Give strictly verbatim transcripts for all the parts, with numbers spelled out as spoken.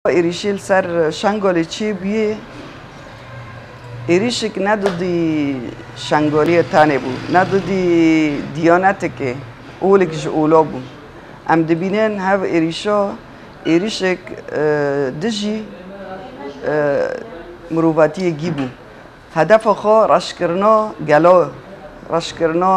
ایریشیل سر شنگالی چی بیه ایریشک ندودی شنگالی تنه بود ندودی دیانت که اولکش اولا بود ام دبینن هف ایریشا ایریشک دجی مروباتی گی بود هدف خوا رشکرنا گلا رشکرنا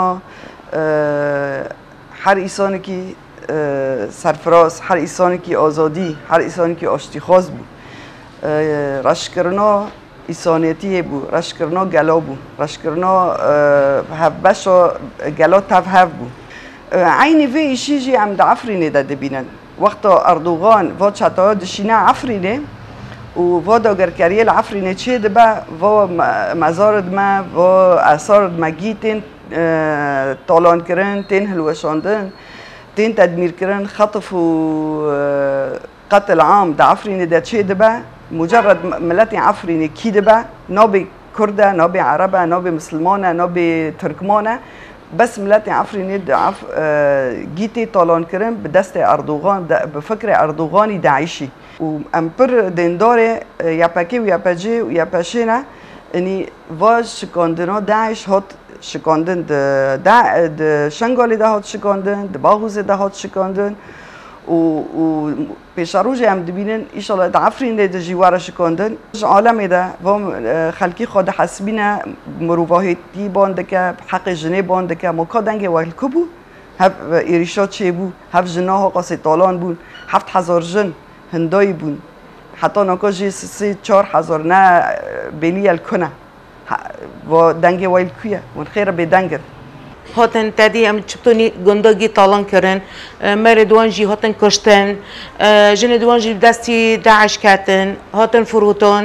هر ایسانی که سرفراز هر ایسانی که آزادی هر ایسانی که آشتیخواز بود رشکرنا ایسانیتی بود رشکرنا گلا بود رشکرنا هفبشا گلا تفهف بود عینی وی ایشیجی هم دا عفرینه دا دبینن وقتا اردوغان و چطا دشینه عفرینه و و داگرکاری العفرینه چه دبا و مزار دما و اثار دما گیتن طالان کرن تین هلوشاندن تین تدمیر کرن خطف و قتل عام دا عفرینه دا چه دبا مجرد ملت عفرینه کی دبا نابي كرده نابي عربه نابي مسلمانه نابي تركمانه بس ملت عفرینه عف گیتی طالان کرن به دست اردوغان بفکر اردوغانی داعشی و امپر دنداره یپکی و یپجی و یپشینه اني واج شکاندنا داعش هات شکاندن د شنگالی ده هات شکاندن د باغوز ده هات شکاندن و و پیشروج هم دبینن ایشالا د عفرینه د جوار شکاندن عالم ده و خلکی خود حسبینه مروواهیتی بانده که حق جنه بانده که مکادنگ ویل کبو هف ایریشا چه بو هف جناها قاسی طالان بون هفت هزار جن هندایی بون حتی ناکاجی سی چار هزار نه بینی الکنه و دنگ ویل کویه من خیر به دنگر هاتن تدی ام چپتونی گندگی طالان کردن مردوان جی هاتن کشتن جن دوان جی دستی داعش کردن هاتن فروتان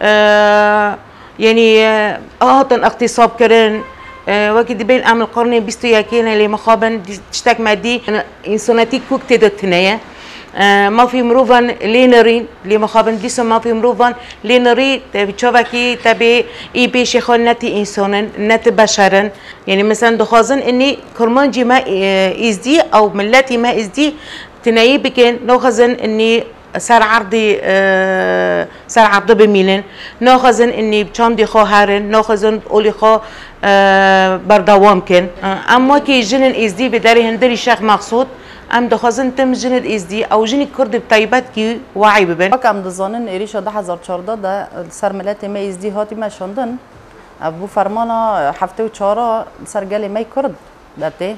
یعنی هاتن اغتصاب کردن وقتی بین عام القرن بیست و یکین اللي مخابن تشتك مادي انسانتي كوك تدتنيه ما في مروفان لينرين اللي مخابن ديسو ما في مروفان لينري تبي تشوفكي تبي اي بيش خونتي انسان نت بشرا يعني مثلا دخازن اني كرمانجي ما ازدي او ملتي ما ازدي تنايي بكن ناخذن اني سر عرضي أه سر عرض بميلن ناخذن اني بشامدي خواهرن ناخذن اولي خو أه بردوام كن أه اما كي جنن ازدي بداري هندري شيخ مقصود ام دخازن تم جند ازدي او جني كرد بطيبات كي وعي ببن كم دزانن ايريشا ده هزار چارده ده سر ملت ما ازدي هاتي ما شاندن ابو فرمانا هفته و چهارا سرگل می کرد دته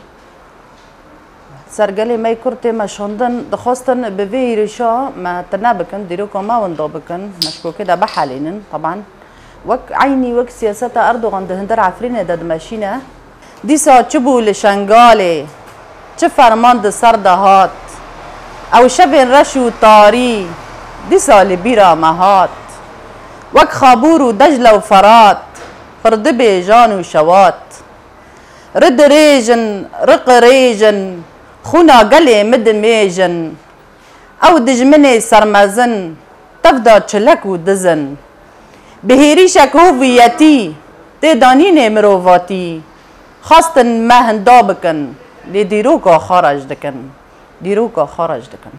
سرگلی می کرد ما شاندن دخواستن به ویرشا ما تنابكن ديروكا ما وندا بكن مشكوكه ده بحالين طبعا وك عيني وك سياسه اردوغان ده هندر عفرين ده ماشينه ديسا چبو لشنگالي چه فرمان ده سر دهات او شبن رشو طاري ديسا لبيرا مهات وك خابور و دجله و فرات فردبي جان و شوات رد ريجن رق ريجن خونا قلي مد ميجن او دجمني سرمزن تفدا چلك و دزن بهيريشك هوفيتي تدانين مروفاتي خاصة ما هندا بكن لديروكا خارج دكن ديروكا خارج دكن